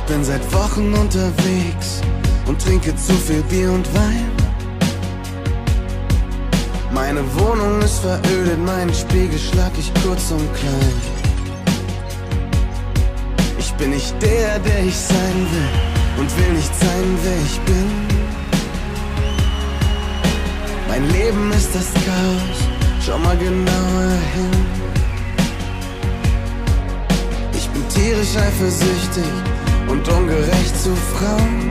bin seit Wochen unterwegs und trinke zu viel Bier und Wein. Meine Wohnung ist verödet, meinen Spiegel schlag ich kurz und klein. Ich bin nicht der, der ich sein will und will nicht sein, wer ich bin. Mein Leben ist das Chaos, schau mal genauer hin. Ich bin tierisch eifersüchtig und ungerecht zu Frauen.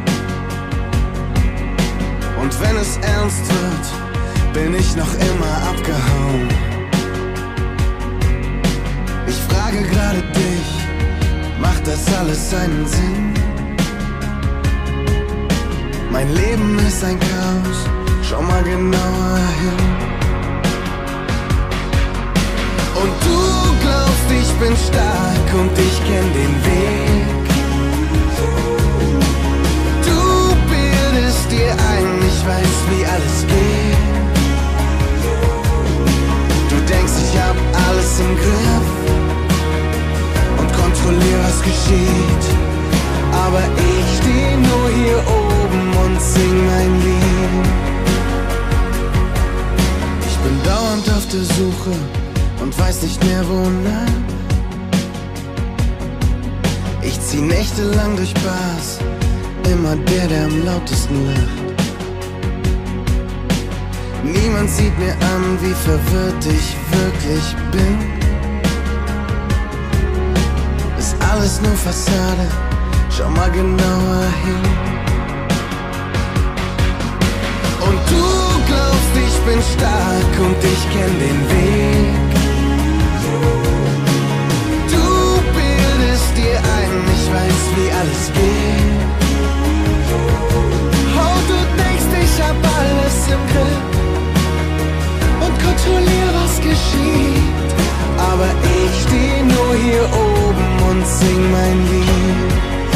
Und wenn es ernst wird, bin ich noch immer abgehauen. Ich frage gerade dich, macht das alles einen Sinn? Mein Leben ist ein Chaos, schau mal genauer hin. Und du glaubst, ich bin stark und ich kenn den Weg. Du bildest dir ein, ich weiß, wie alles geht. Du denkst, ich hab alles im Griff und kontrollier, was geschieht. Aber ich steh nur hier oben und sing mein Lied. Ich bin dauernd auf der Suche und weiß nicht mehr wonach. Ich zieh nächtelang durch Bars, immer der am lautesten lacht. Niemand sieht mir an, wie verwirrt ich wirklich bin. Ist alles nur Fassade, schau mal genauer hin. Und du glaubst, ich bin stark und ich kenn den Weg. Du bildest dir ein, ich weiß, wie alles geht. Oh, du denkst, ich hab alles im Griff und kontrollier, was geschieht. Aber ich steh nur hier oben und sing mein Lied.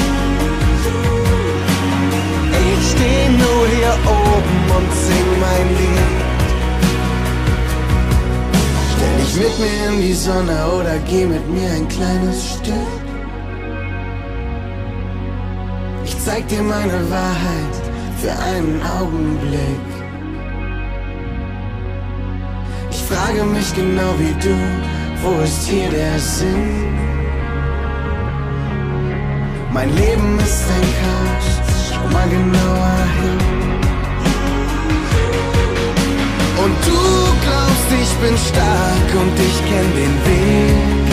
Ich steh nur hier oben und sing mein Lied. Stell dich mit mir in die Sonne oder geh mit mir ein kleines Stück. Ich zeig dir meine Wahrheit für einen Augenblick. Ich frage mich genau wie du, wo ist hier der Sinn? Mein Leben ist ein Chaos, schau mal genauer hin. Und du glaubst, ich bin stark und ich kenn den Weg.